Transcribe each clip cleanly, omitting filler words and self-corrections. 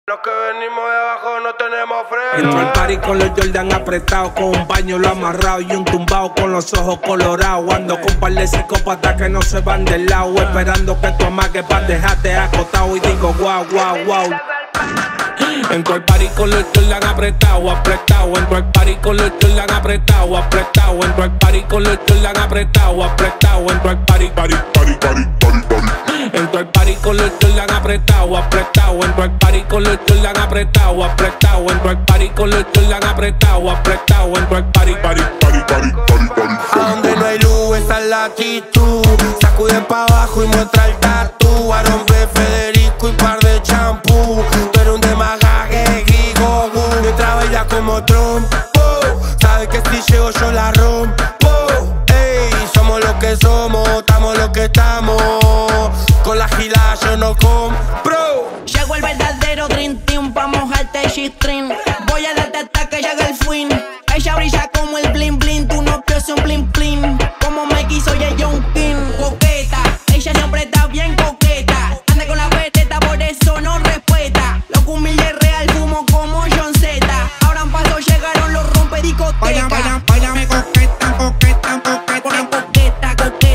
Los que venimos de abajo no tenemos freno. Entro al party con los Jordan apretados, con un pañuelo amarrado y un tumbao con los ojos colorados. Ando con par de psicópatas que no se van del lado, esperando que tu amague pa' dejarte acotado. Y digo guau, guau, guau. Entro al party con los Jordan apretados, apretado. Entro al party con los Jordan apretados, apretado. Entro al party con los Jordan apretados, apretado. Entro al party. Entro al party con los Jordan apretados, apretado. Entro al party con los Jordan apretados, apretado. Entro al party con los Jordan apretados, apretado. Entro al party. A donde no hay luz, esa es la actitud. Sacude pa' abajo y muestra el tatu. Aaron B, Federico y par de champú. Tú eres un demagaje, gigogu. Mientras baila como Trump, sabes que si llego yo la rompo. Ey, somos lo que somos, estamos lo que estamos. Con la gila yo no compro. Llegó el verdadero Dream Team pa' mojarte el G-string. Voy a darte hasta que llegue el fin. Ella brilla como el bling bling, tú no piensas un bling bling. Como me quiso ya John King. Coqueta, ella siempre está bien coqueta. Anda con la veteta, por eso no respeta. Lo que humilde real, fumo como John Z. Ahora en paso llegaron los rompediscotecas. Báilame coqueta, coqueta, coqueta.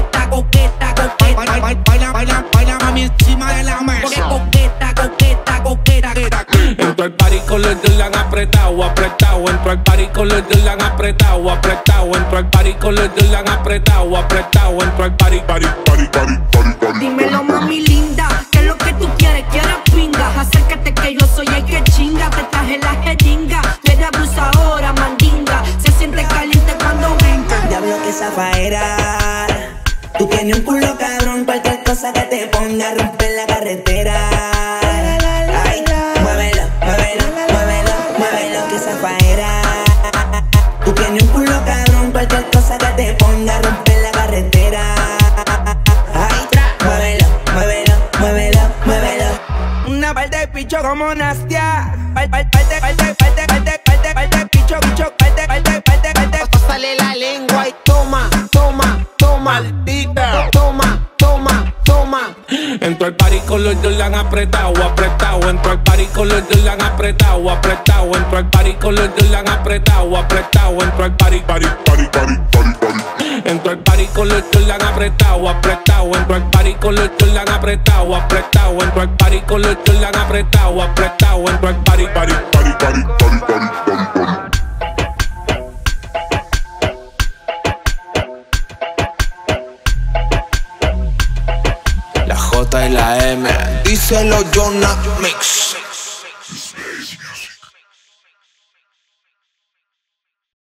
Baila mami encima de la mesa. Coqueta. Entro al party con los Jordan apretados, apretado. Entro al party con los Jordan apretados, apretado. Entro al party con los Jordan apretados, apretado. Entro al party. Dímelo mami linda, ¿qué es lo que tú quieres? ¿Quieres pinga? Acércate que yo soy el que chinga. Te traje la jeringa, le da abusadora, mandinga. Se siente caliente cuando venga. Diablo que zafaera. Tú tienes un culo cabrón, cualquier cosa que te ponga a romper la carretera. Ay, muévelo, que zafaera. Tú tienes un culo cabrón, cualquier cosa que te ponga a romper la carretera. Ay, muévelo. Una par de picho como Nastia. Parte picho. Sale la lengua y toma. Maldita. Toma. Entro al party con los Jordan apretados, apretado. Entro al party con los Jordan apretados, apretado. Entro al party con los Jordan apretados, apretado. Entro al party. Entro al party con los Jordan apretados, apretado. Entro al party con los Jordan apretados, apretado. Entro al party con los Jordan apretados, apretado. Entro al party. La J y la M, díselo Jonah Mix.